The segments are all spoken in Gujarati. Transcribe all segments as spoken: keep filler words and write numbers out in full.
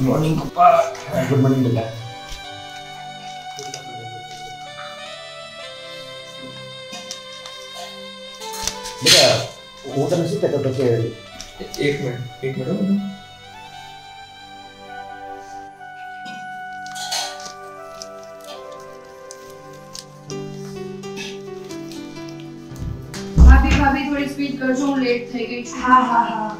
મોર્નિંગ પપ્પા. ગુડ મોર્નિંગ બેટા. બેટા હું તને શું કહેતો હતો કે એક મિનિટ એક મિનિટ ભાભી ભાભી થોડી સ્પીડ કરજો, હું લેટ થઈ ગઈ છું. હા હા હા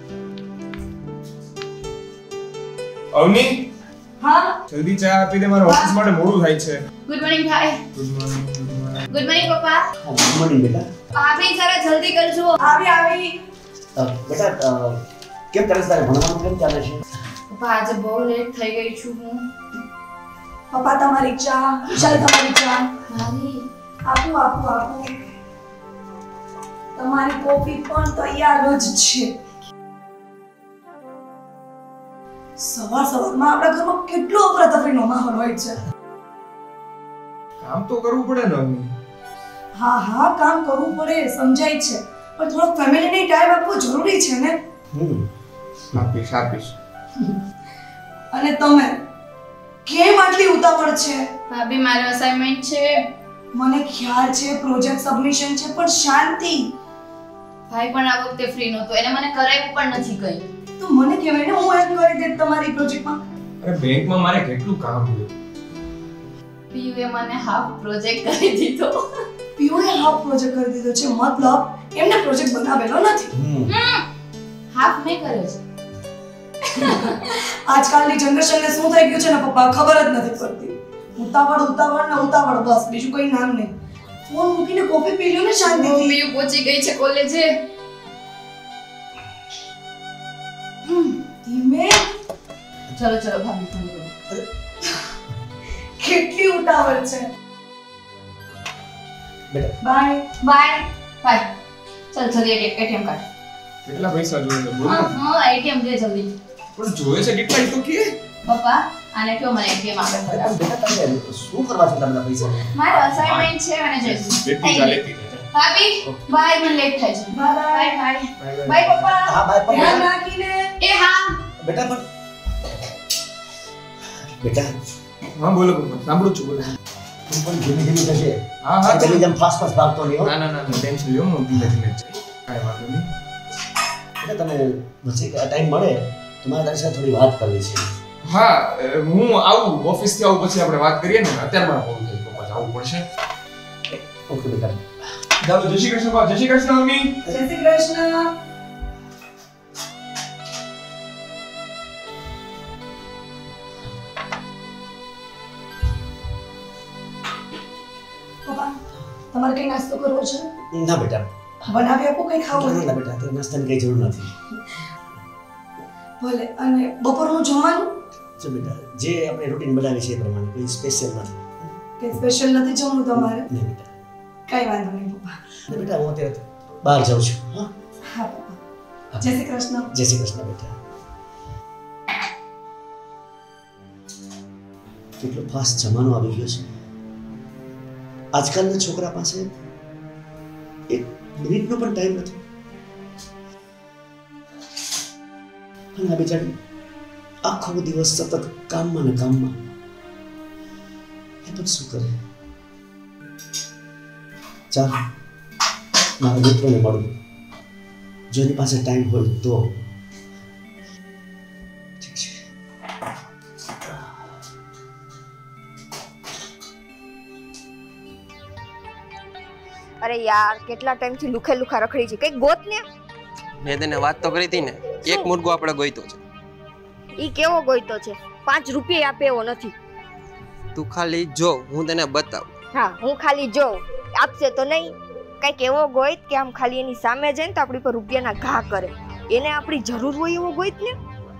અવની હા જલ્દી ચા આપી દે, મારે ઓફિસ માટે મોડું થાય છે. ગુડ મોર્નિંગ ભાઈ. Good morning. ગુડ મોર્નિંગ પપ્પા. ગુડ મોર્નિંગ બેટા. ભાભી જરા જલ્દી કરજો. આવી આવી અ, બેટા અ, કેમ ચાલે છે તારે ભણવાનું કેમ ચાલે છે? પપ્પા આજે બહુ લેટ થઈ ગઈ છું હું. પપ્પા તમારી ચા, વિશાલ તમારી ચા. મારી આપું આપું આપું. તમારી કોફી પણ તૈયાર જ છે. સવાર સવારમાં આપણા ઘરમાં કેટલો અફરાતફરીનો માહોલ હોય છે. કામ તો કરવું પડે ને અવની. હા હા કામ કરવું પડે, સમજાય છે, પણ થોડો ફેમિલીને ટાઈમ આપવો જરૂરી છે ને. હમ આપીશ આપીશ. અને તમે કેમ આટલી ઉતાવળ છે? ભાભી મારો અસાઇનમેન્ટ છે. મને ખ્યાલ છે પ્રોજેક્ટ સબમિશન છે, પણ શાંતિ. ભાઈ પણ આ વખતે ફ્રી નહોતો, એને મને કરાવ્યું પણ નથી કઈ. તો મને કહેવાય ને, હું હેલ્પ કરી દે તમારી પ્રોજેક્ટમાં. અરે બેંકમાં મારે કેટલું કામ હોય. પીયુએ મને હાફ પ્રોજેક્ટ કરી દીધો. પીઓએ હાફ પ્રોજેક્ટ કરી દીધો છે, મતલબ એમને પ્રોજેક્ટ બનાવેલો નથી. હમ હાફ મેં કર્યો છે. આજકાલની જનરેશનને શું થઈ ગયું છે ને પપ્પા, ખબર જ નથી પડતી. ઉતાવળ ઉતાવળ ને ઉતાવળ, બસ બીજું કોઈ નામ નહીં. ફોન મૂકીને કોફી પી લ્યો ને શાંતિથી. પીયુ પહોંચી ગઈ છે કોલેજે. ધીમે. ચલો ચલો ભાભી ફોન કરો. કેટલી ઉતાવળ છે. બેટા બાય બાય બાય. ચલ જલ્દી એટીએમ કાર્ડ. કેટલા પૈસા જોઈએ છે બોલ હા ને. હા એટીએમ દે જલ્દી. પણ જોઈએ છે કેટલા ઈ તો કે. પપ્પા આને કયો મને એટીએમ આપે બેટા ફટાફટ. બેટા તમે શું કરવા છો તમને પૈસા? મારો અસાઇનમેન્ટ છે અને જઈશું. લેતી જા લેતી જા. ભાભી બાય, મને લેટ થાય છે. Bye bye bye. Bye. Bye પપ્પા. હા બાય ધ્યાન પપ્પા. રાખીને. એ હા. બેટા પણ બેટા હા બોલો પપ્પા, સાંભળું છું બોલો. તું પણ ધીમે ધીમે જજે. હા હા પેલી જેમ ફાસ્ટ ફાસ્ટ ભાગતો નહીં હો. ના ના ના ટેન્શન લ્યો, હું ધીમે ધીમે જ જઈશ. કાંઈ વાંધો નહીં. બેટા તમે વચ્ચે ટાઈમ મળે તો મારે તારી સાથે થોડી વાત કરવી છે. હા અ, હું આવું ઓફિસ થી આવું પછી આપણે વાત કરીએ ને. અત્યારે મારે મોડું થાય પપ્પા, જવું પડશે. ઓકે બેટા. ચાલો જય શ્રી કૃષ્ણ પપ્પા. જય શ્રી કૃષ્ણ અવની. જય શ્રી કૃષ્ણ. પપ્પા તમારે કઈ નાસ્તો કરવો છે? ના બેટા. બનાવી આપો, કઈ ખાવું ના હોય? ના બેટા અત્યારે નાસ્તાની કઈ જરૂર નથી. ભલે. અને બપોરનું જમવાનું જો બેટા જે આપણે રૂટીન બનાવી છે એ પ્રમાણે કોઈ સ્પેશિયલ નથી. કઈ સ્પેશિયલ નથી જમવું તમારે? નહીં બેટા. કઈ વાંધો નહીં પપ્પા. અને બેટા હું અત્યારે બહાર જાઉં છું. હા હા પપ્પા. જય શ્રી કૃષ્ણ. જય શ્રી કૃષ્ણ બેટા. કેટલો ફાસ્ટ જમાનો આવી ગયો છે. આજકાલના છોકરા પાસે એક મિનિટનો પણ ટાઈમ નથી. અને આ બિચારી આખો દિવસ સતત કામમાં ને કામમાં. એ પણ શું કરે? ચાલ મારા મિત્રોને મળું, જો એની પાસે ટાઈમ હોય તો. ઠીક છે. અરે યાર કેટલા ટાઈમથી લુખે લુખા રખડી છે, કઈક ગોત ને. મેં તને વાત તો કરી હતી ને, એક મુર્ગો આપણે ગોઈતો છે. ઈ કેવો ગોઈતો છે? પાંચ રૂપિયા આપે એવો નથી. તું ખાલી જો, હું તને બતાવું. હા હું ખાલી જોઉં, આપશે તો નહીં. કઈક એવો ગોઈત કે આમ ખાલી એની સામે જઈને તો આપણી પર રૂપિયાના ઘા કરે. એને આપણી જરૂર હોય એવો ગોઈત ને.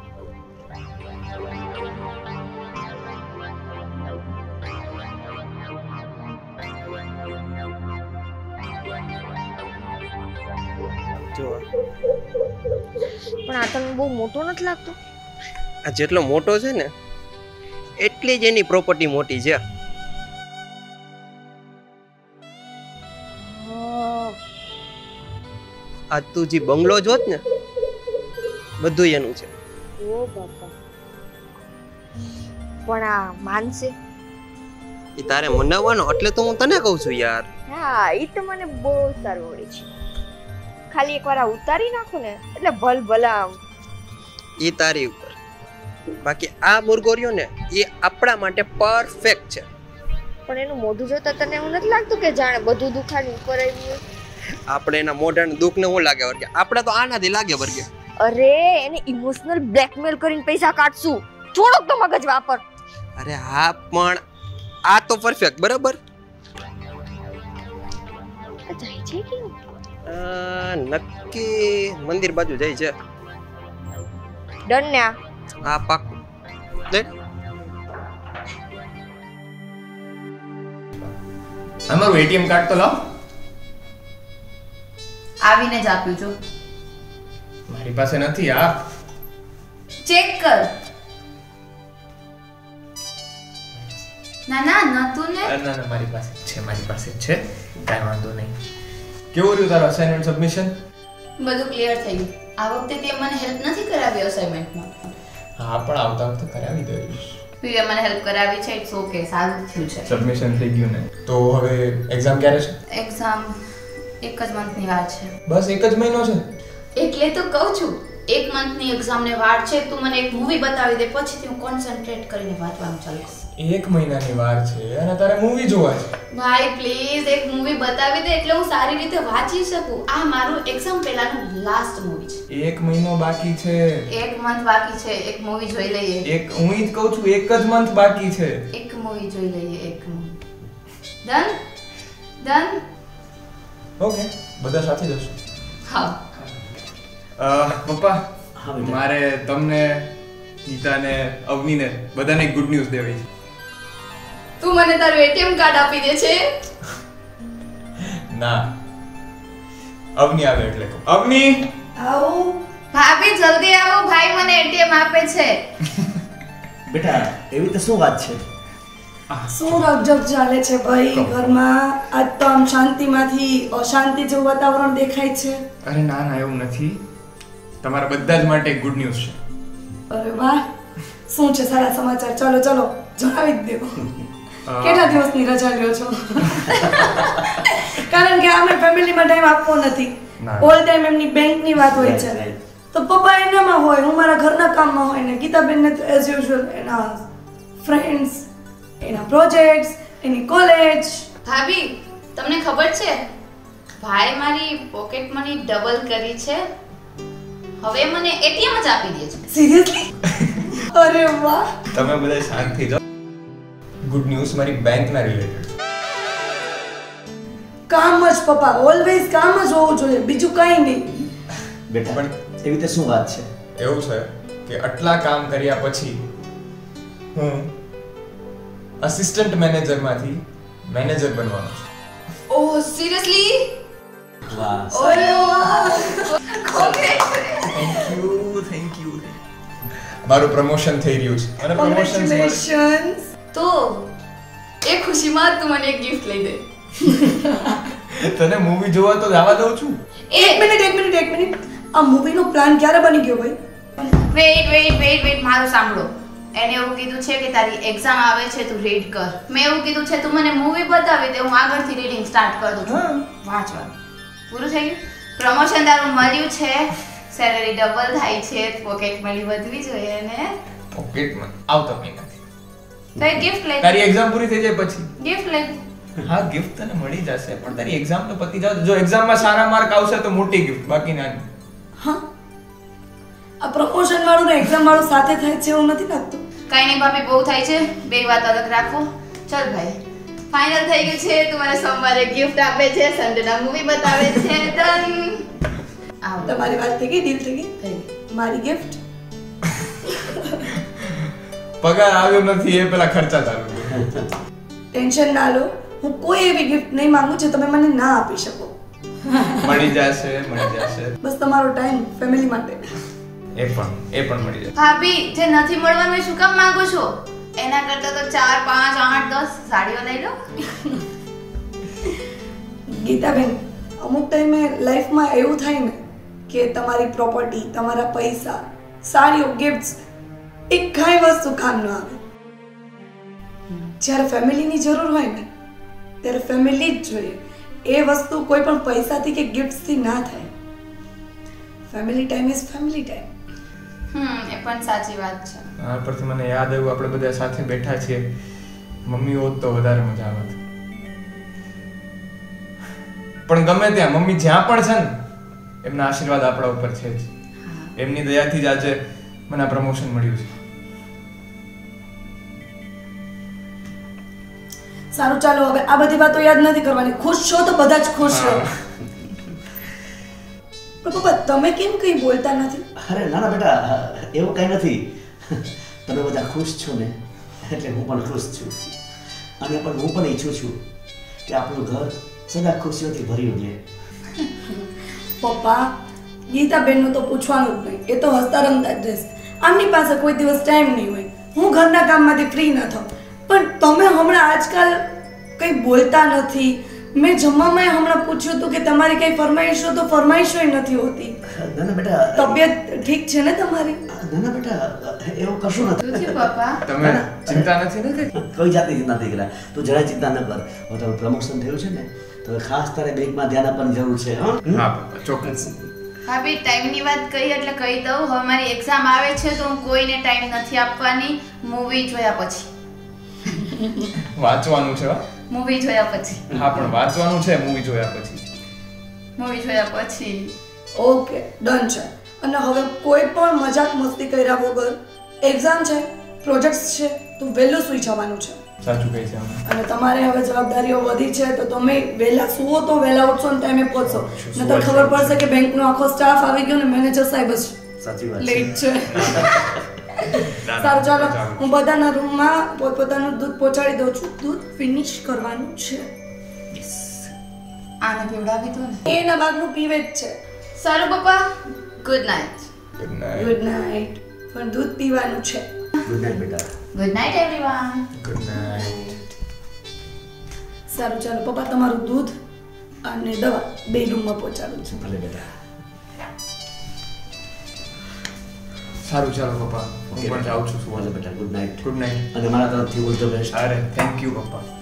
જો પણ આ તને બહુ મોટો નથી લાગતો? આ જેટલો મોટો છે ને એટલી જ એની પ્રોપર્ટી મોટી છે. આ તું જે બંગલો જોત ને બધું એનું છે. ઓ બાપા, પણ આ માનશે? એ તારે મનાવવાનો એટલે તો હું તને કહું છું યાર. હા એ તો મને બહુ સારું આવડે છે. ખાલી એકવાર આ ઉતારી નાખું ને એટલે ભલ ભલા આમ. એ તારી ઉપર. બાકી આ મુર્ગો રહ્યો ને એ આપણા માટે પરફેક્ટ છે. પણ એનું મોઢું જોતા તને એવું નથી લાગતું કે જાણે બધું દુખાની ઉપર આવ્યું હોય? આપણે એના મોઢાનું દુઃખ ને હું લાગે વર્ગે, આપણે તો આનાથી લાગે વર્ગે. અરે એને ઇમોશનલ બ્લેકમેલ કરીને પૈસા કાઢશું. થોડોક તો મગજ વાપર. અરે હા પણ આ તો પરફેક્ટ બરાબર. જાય છે કે નક્કી મંદિર બાજુ જાય છે. ડન ને? હા પાક્કું. લે અમારું એટીએમ કાર્ડ તો લાવ. આવીને જ આપ્યું છું. મારી પાસે નથી. આ ચેક કર. ના ના નતું ને. ના ના મારી પાસે છે, મારી પાસે છે, કાંઈ વાંધો નહીં. કેવું રહ્યું તારું અસાઇનમેન્ટ સબમિશન? બધું ક્લિયર થઈ ગયું. આ વખતે તે મને હેલ્પ નથી કરાવી અસાઇનમેન્ટમાં. હા પણ આવતા વખતે કરાવી દઈશ. તું મને હેલ્પ કરાવી છે, ઇટ્સ ઓકે, સારું થયું છે. સબમિશન થઈ ગયું ને, તો હવે એક્ઝામ ક્યારે છે? એક્ઝામ એક જ મંથની વાર છે. બસ એક જ મહિનો છે? એટલે તો કહું છું, એક મંથની એક્ઝામને વાર છે. તું મને એક મૂવી બતાવી દે, પછીથી હું કોન્સન્ટ્રેટ કરીને વાંચવાનું ચાલુ કરું. એક મહિનાની વાર છે અને તારે મૂવી જોવા છે? ભાઈ પ્લીઝ એક મૂવી બતાવી દે એટલે હું સારી રીતે વાંચી શકું. આ મારું એક્ઝામ પહેલાનું લાસ્ટ મૂવી છે. એક મહિનો બાકી છે. એક મંથ બાકી છે. એક મૂવી જોઈ લઈએ. એક હું ઈ જ કહું છું, એક જ મંથ બાકી છે. એક મૂવી જોઈ લઈએ. એક મૂવી. Done done. ઓકે, બધા સાથે જશું. હા. અ પપ્પા, હા બેટા. મારે તમને, ગીતાને, અવનીને બધાને ગુડ ન્યૂઝ દેવી છે. તું મને તારું એટીએમ કાર્ડ આપી દે છે? ના, અવની આવે એટલે કહું. અવની, આવો. ભાભી જલ્દી આવો, ભાઈ મને એટીએમ આપે છે. બેટા એવી તો શું વાત છે? શું રકજક ચાલે છે ભાઈ ઘરમાં? આજ તો આમ શાંતિમાંથી અશાંતિ જેવું વાતાવરણ દેખાય છે. અરે ના ના એવું નથી. તમારા બધા જ માટે ગુડ ન્યૂઝ છે. અરે વાહ, શું છે સારા સમાચાર? ચલો ચલો જણાવી જ દો. કેટલા દિવસની રજા લ્યો છો? કારણ કે અમે ફેમિલીમાં ટાઈમ આપવો નથી. ના. ઓલ ટાઈમ એમની બેંકની વાત હોય છે, તો પપ્પા એનામાં હોય, હું મારા ઘરના કામમાં હોય ને ગીતાબેનને તો એઝ યુઝ્યુઅલ એના ફ્રેન્ડ્સ, એના પ્રોજેક્ટ્સ, એની કોલેજ. ભાભી તમને ખબર છે ભાઈ મારી પોકેટ મની ડબલ કરી છે. હવે મને એટીએમ જ આપી દે છે. સિરિયસલી? અરે વાહ. તમે બધા શાંત થઈ જાઓ. ગુડ ન્યૂઝ મારી બેંકના રિલેટેડ. કામ જ પપ્પા, ઓલવેઝ કામ જ હોવું જોઈએ, બીજું કંઈ નહીં. બેટા પણ એવી તો શું વાત છે? એવું છે કે આટલા કામ કર્યા પછી હું અસિસ્ટન્ટ મેનેજરમાંથી મેનેજર બનવાનો છું. Oh seriously? વાહ. અરે વાહ. Thank you thank you. મારું પ્રમોશન થઈ રહ્યું છે અને પ્રમોશન કોંગ્રેચ્યુલેશન્સ. તો એ ખુશીમાં તું મને એક ગિફ્ટ લઈ દે. તને મૂવી જોવા તો જવા દઉં છું. એક મિનિટ એક મિનિટ એક મિનિટ આ મૂવીનો પ્લાન ક્યારે બની ગયો ભાઈ? વેઇટ વેઇટ વેઇટ વેઇટ મારું સાંભળો. એને એવું કીધું છે કે તારી એક્ઝામ આવે છે, તું રીડ કર. મેં એવું કીધું છે તું મને મૂવી બતાવી દે, હું આગળથી રીડિંગ સ્ટાર્ટ કરી દઉં છું. વાંચવાનું પૂરું થઈ ગયું. પ્રમોશન તારું મળ્યું છે, સેલરી ડબલ થાય છે, પોકેટ મની વધવી જોઈએ ને. પોકેટમાં આવતા મહિનાથી. તો એક ગિફ્ટ લઈ તારી એક્ઝામ પૂરી થઈ જાય પછી. ગિફ્ટ લઈ હા ગિફ્ટ તને મળી જશે, પણ તારી એક્ઝામ તો પતી જાવ. જો એક્ઝામમાં સારા માર્ક આવશે તો મોટી ગિફ્ટ, બાકી નાની. હા, આ પ્રમોશન વાળું ને એક્ઝામ વાળું સાથે થાય છે એવું નથી લાગતું? કઈ નહીં ભાભી, બહુ થાય છે, બે વાત અલગ રાખો. ચલ ભાઈ ફાઇનલ થઈ ગયું છે. તું મને સોમવારે ગિફ્ટ આપે છે, સન્ડેના મૂવી બતાવે છે. ડન. આવ તમારી વાત થઈ ગઈ, ડીલ થઈ ગઈ. થઈ ગઈ. મારી ગિફ્ટ પગાર આવ્યો નથી એ પેલા ખર્ચા ચાલુ છે. ટેન્શન ના લો, હું કોઈ એવી ગિફ્ટ નહીં માંગુ જે તમે મને ના આપી શકો. મળી જશે મળી જશે. બસ તમારો ટાઈમ ફેમિલી માટે. એ પણ એ પણ મળી જશે. ભાભી જે નથી મળવાનું એ શું કામ માંગો છો? એના કરતા તો ચાર પાંચ આઠ દસ સાડીઓ લઈ લો. ગીતાબેન, અમુક ટાઈમે લાઈફમાં એવું થાય ને કે તમારી પ્રોપર્ટી, તમારા પૈસા, સાડીઓ, ગિફ્ટ્સ એક કાંઈ વસ્તુ કામ ન આવે. જ્યારે ફેમિલીની જરૂર હોય ને ત્યારે ફેમિલી જ જોઈએ. એ વસ્તુ કોઈ પણ પૈસાથી કે ગિફ્ટથી ના થાય. Family time is family time. હમ એ પણ સાચી વાત છે. આ પરથી મને યાદ આવ્યું આપણે બધા સાથે બેઠા છીએ, મમ્મી હોત તો વધારે મજા આવત. પણ ગમે ત્યાં મમ્મી જ્યાં પણ છે ને એમના આશીર્વાદ આપણા ઉપર છે જ. એમની દયાથી જ આજે મને આ પ્રમોશન મળ્યું છે. સારું ચાલો હવે આ બધી વાતો યાદ નથી કરવાની. ખુશ છો તો બધા જ ખુશ રહો. પણ પપ્પા તમે કેમ કંઈ બોલતા નથી? અરે ના ના બેટા, એવું કંઈ નથી. તમે બધા ખુશ છો ને એટલે હું પણ ખુશ છું. અને પણ હું પણ ઈચ્છું છું કે આપણું ઘર સદા ખુશીઓથી ભર્યું રહે. પપ્પા ગીતાબેનનું તો પૂછવાનું જ નહીં. એ તો હસતા રમતા જ રહેશે. આમની પાસે કોઈ દિવસ ટાઈમ નહીં હોય. હું ઘરના કામમાંથી ફ્રી ન થાઉં. પણ તમે હમણાં આજકાલ કંઈ બોલતા નથી. મેં જમવામાં હમણાં પૂછ્યું હતું કે તમારી કઈ ફરમાઈશો તો ફરમાઈશો નથી હોતી. ના ના બેટા, તબિયત ઠીક છે ને તમારી? ના ના બેટા, એવું કશું નથી. શું થયું પપ્પા? તમે ચિંતા નથી ને કરતા? કોઈ જાતની ચિંતા નથી કર્યા. તું જરાય ચિંતા ન કર. હવે તારું પ્રમોશન થયું છે ને તો ખાસ તારે બેંકમાં ધ્યાન આપવાની જરૂર છે. હા હા પપ્પા, ચોક્કસ. ભાભી ટાઈમની વાત કહી એટલે કહી દઉં, હવે મારી એક્ઝામ આવે છે તો હું કોઈને ટાઈમ નથી આપવાની. મૂવી જોયા પછી. વાંચવાનું છે. મૂવી જોયા પછી. હા પણ વાંચવાનું છે મૂવી જોયા પછી. મૂવી જોયા પછી. ઓકે ડન છે. અને હવે કોઈ પણ મજાક મસ્તી કર્યા વગર એક્ઝામ છે, પ્રોજેક્ટ્સ છે, તો વહેલું સૂઈ જવાનું છે. સાચું કહે છે અમે. અને તમારે હવે જવાબદારીઓ વધી છે તો તમે વહેલા સુવો તો વહેલા ઉઠશો ને ટાઈમે પહોંચશો. નહીંતર ખબર પડશે કે બેંકનો આખો સ્ટાફ આવી ગયો ને મેનેજર સાહેબ જ સાચી વાત છે. લેટ છે. સારું ચાલો, હું બધાના રૂમમાં પોતપોતાનું દૂધ પહોંચાડી દઉં છું. દૂધ ફિનિશ કરવાનું છે. આને પીવડાવી દો ને. એના ભાગનું પીવે જ છે. સારું પપ્પા, good night. Good night. Good night. પણ દૂધ પીવાનું છે. ગુડ નાઇટ બેટા. Good night everyone. Good night. સારું ચાલો પપ્પા, તમારું દૂધ અને દવા બે રૂમમાં પહોંચાડું છું. ભલે બેટા. સારું ચાલો પપ્પા, હું પણ જાઉં છું. ભલે બેટા, ગુડ નાઇટ. Good night. અને મારા તરફથી ઓલ ધ બેસ્ટ. અરે થેન્ક યુ પપ્પા.